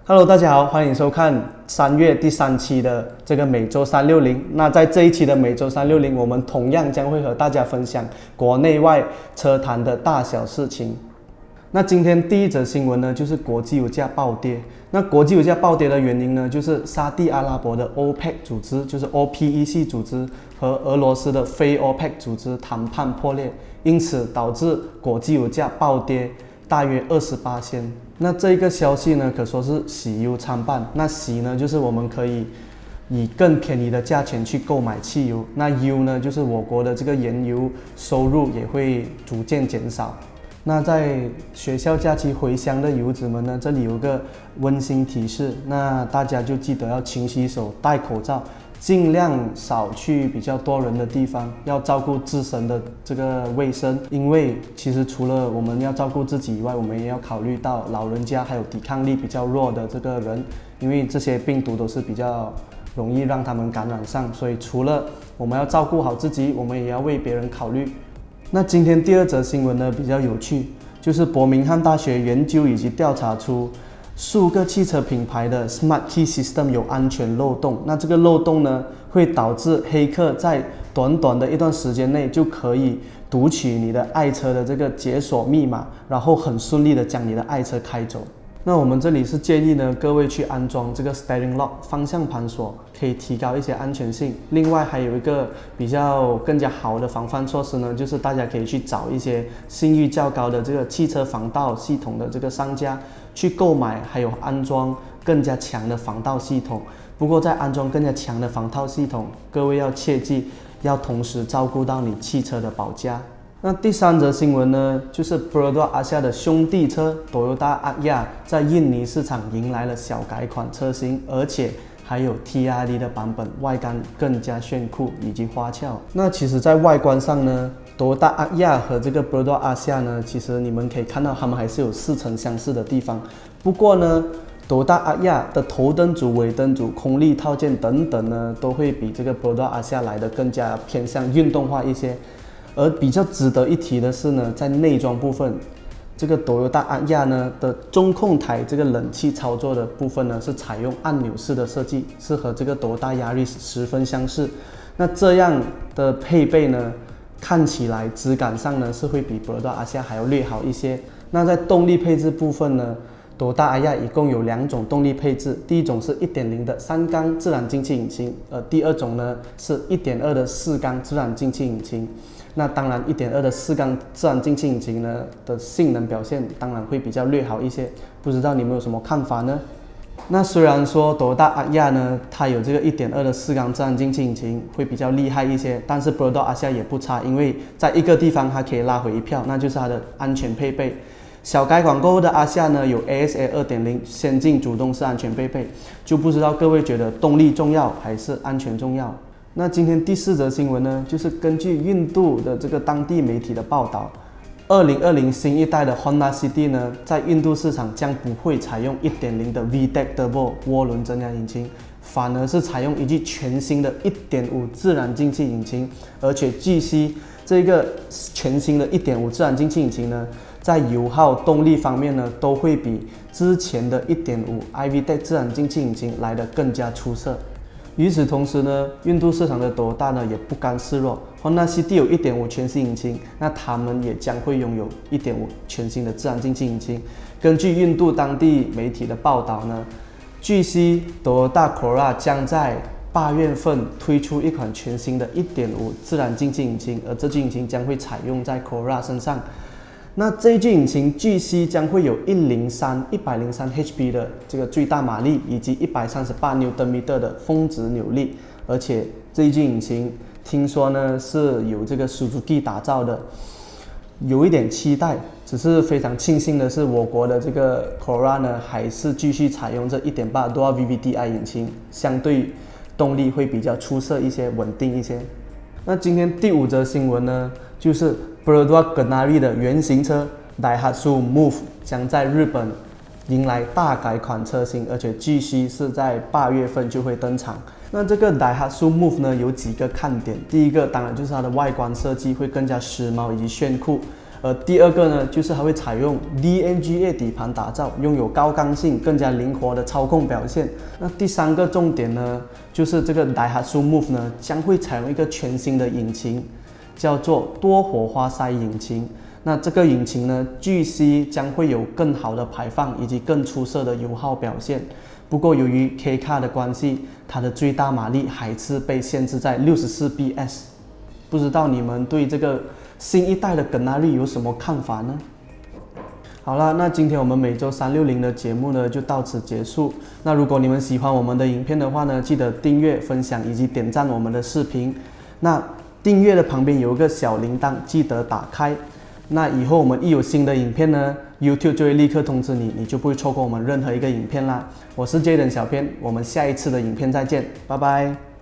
Hello， 大家好，欢迎收看3月第3期的这个每周360。那在这一期的每周360，我们同样将会和大家分享国内外车坛的大小事情。那今天第一则新闻呢，就是国际油价暴跌。那国际油价暴跌的原因呢，就是沙地阿拉伯的 OPEC 组织，就是 OPEC 组织和俄罗斯的非 OPEC 组织谈判破裂，因此导致国际油价暴跌大约28%。那这一个消息呢，可说是喜忧参半。那喜呢，就是我们可以以更便宜的价钱去购买汽油；那忧呢，就是我国的这个原油收入也会逐渐减少。那在学校假期回乡的游子们呢，这里有个温馨提示，那大家就记得要勤洗手、戴口罩，尽量少去比较多人的地方，要照顾自身的这个卫生。因为其实除了我们要照顾自己以外，我们也要考虑到老人家还有抵抗力比较弱的这个人，因为这些病毒都是比较容易让他们感染上，所以除了我们要照顾好自己，我们也要为别人考虑。那今天第二则新闻呢比较有趣，就是伯明翰大学研究以及调查出数个汽车品牌的 Smart Key System 有安全漏洞。那这个漏洞呢，会导致黑客在短短的一段时间内就可以读取你的爱车的这个解锁密码，然后很顺利的将你的爱车开走。那我们这里是建议呢，各位去安装这个 Steering Lock 方向盘锁，可以提高一些安全性。另外还有一个比较更加好的防范措施呢，就是大家可以去找一些信誉较高的这个汽车防盗系统的这个商家去购买，还有安装更加强的防盗系统。不过在安装更加强的防盗系统，各位要切记，要同时照顾到你汽车的保价。那第三则新闻呢，就是 Perodua Asia 的兄弟车 Toyota Agya 在印尼市场迎来了小改款车型，而且还有 TRD 的版本，外观更加炫酷以及花俏。那其实在外观上呢， Toyota Agya 和这个 Perodua Asia 呢，其实你们可以看到它们还是有似曾相识的地方。不过呢， Toyota Agya 的头灯组、尾灯组、空力套件等等呢，都会比这个 Perodua Asia 来的更加偏向运动化一些。而比较值得一提的是呢，在内装部分，这个 Toyota Agya 呢的中控台这个冷气操作的部分呢，是采用按钮式的设计，是和这个 Toyota Yaris 十分相似。那这样的配备呢，看起来质感上呢是会比 Perodua Asia 还要略好一些。那在动力配置部分呢，Toyota Agya 一共有2种动力配置，第一种是 1.0 的3缸自然进气引擎，第二种呢是 1.2 的4缸自然进气引擎。那当然 1.2 的4缸自然进气引擎呢的性能表现当然会比较略好一些，不知道你们有什么看法呢？那虽然说 Toyota Agya 呢，它有这个 1.2 的4缸自然进气引擎会比较厉害一些，但是 Perodua Asia 也不差，因为在一个地方它可以拉回一票，那就是它的安全配备。小改款过后的Agya呢，有 ASA 2.0 先进主动式安全配备，就不知道各位觉得动力重要还是安全重要？那今天第4则新闻呢，就是根据印度的这个当地媒体的报道，2020新一代的 Honda City 呢，在印度市场将不会采用 1.0 的 VTEC Turbo 涡轮增压引擎，反而是采用一具全新的 1.5 自然进气引擎，而且据悉这个全新的 1.5 自然进气引擎呢，在油耗、动力方面呢，都会比之前的 1.5 iVTEC 自然进气引擎来得更加出色。与此同时呢，印度市场的Toyota呢也不甘示弱 ，Honda City 有 1.5 全新引擎，那他们也将会拥有 1.5 全新的自然进气引擎。根据印度当地媒体的报道呢，据悉Toyota Corolla 将在8月份推出一款全新的 1.5 自然进气引擎，而这具引擎将会采用在 Corolla 身上。那这一具引擎据悉将会有103 HP 的这个最大马力，以及138 Nm 的峰值扭力，而且这一具引擎听说呢是由这个 Suzuki 打造的，有一点期待。只是非常庆幸的是，我国的这个 Corolla 呢还是继续采用这 1.8 Dual VVT-i 引擎，相对动力会比较出色一些，稳定一些。那今天第5则新闻呢，就是 Perodua Ganari 的原型车 Daihatsu Move 将在日本迎来大改款车型，而且据悉是在8月份就会登场。那这个 Daihatsu Move 呢有几个看点，第一个当然就是它的外观设计会更加时髦以及炫酷， 第二个呢，就是它会采用 DNGA 底盘打造，拥有高刚性、更加灵活的操控表现。那第三个重点呢，就是这个 Daihatsu Move 呢将会采用一个全新的引擎，叫做多火花塞引擎。那这个引擎呢，据悉将会有更好的排放以及更出色的油耗表现。不过由于 K Car 的关系，它的最大马力还是被限制在64 PS。不知道你们对这个新一代的梗纳利有什么看法呢？好了，那今天我们每周360的节目呢就到此结束。那如果你们喜欢我们的影片的话呢，记得订阅、分享以及点赞我们的视频。那订阅的旁边有一个小铃铛，记得打开。那以后我们一有新的影片呢 ，YouTube 就会立刻通知你，你就不会错过我们任何一个影片啦。我是 Jaden 小编，我们下一次的影片再见，拜拜。